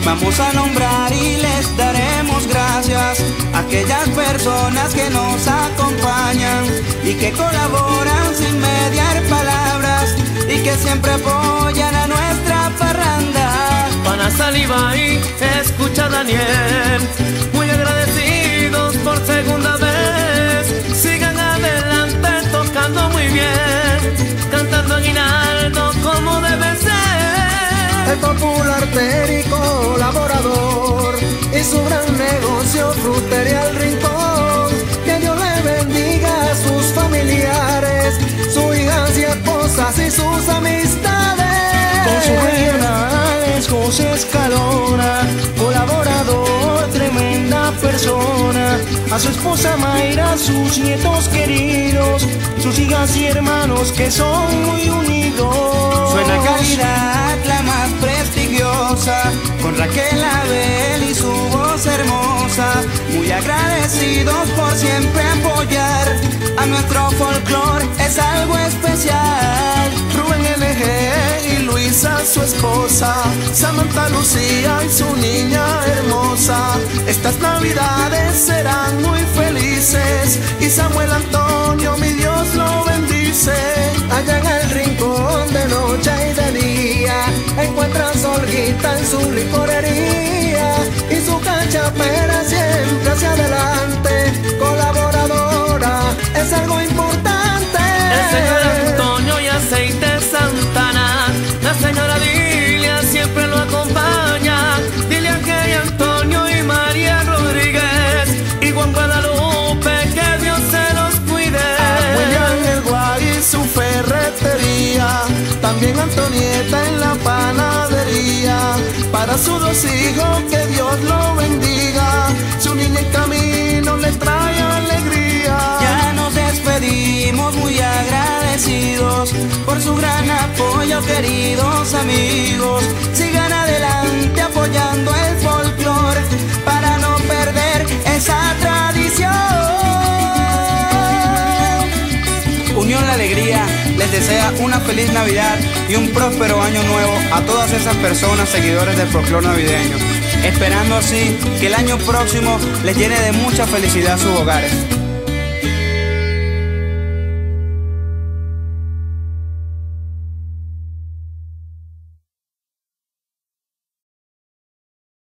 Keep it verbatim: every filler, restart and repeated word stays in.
Vamos a nombrar y les daremos gracias a aquellas personas que nos acompañan y que colaboran sin mediar palabras y que siempre apoyan a nuestra parranda. Pana Saliva y escucha Daniel, muy agradecidos por segunda vez. Sigan adelante tocando muy bien, cantando aguinaldo como debe ser. El popular Peri colaborador y su gran negocio Frutería El Rincón. Que Dios le bendiga a sus familiares, sus hijas y esposas y sus amistades. Con sus regionales José Escalona, colaborador, tremenda persona. A su esposa Mayra, sus nietos queridos, sus hijas y hermanos que son muy unidos. Suena calidad la más prestigiosa, con Raquel Abel y su voz hermosa. Muy agradecidos por siempre apoyar a nuestro folclore, es algo especial. Rubén L G y Luisa su esposa, Samantha Lucía y su niña hermosa. Estas navidades serán muy felices y Samuel Antonio, mi Dios lo bendice. Allá en el rincón de noche y de día encuentran Olguita en su licorería y su cachapera siempre hacia adelante. Colaboradora es algo importante. El señor Antonio y Aceite Santana, la señora Dilia siempre lo acompaña. Dilia que y Antonio y María Rodríguez y Juan Guadalupe, que Dios se los cuide. A William El Guay y su ferretería, también Antonieta en la panadería. Para sus dos hijos que Dios lo bendiga, su niña en camino le trae alegría. Ya nos despedimos muy agradecidos por su gran apoyo, queridos amigos. Sigan adelante apoyando el folclore para no perder esa tradición. Unión La Alegría les desea una feliz Navidad y un próspero año nuevo a todas esas personas seguidores del folclore navideño, esperando así que el año próximo les llene de mucha felicidad sus hogares.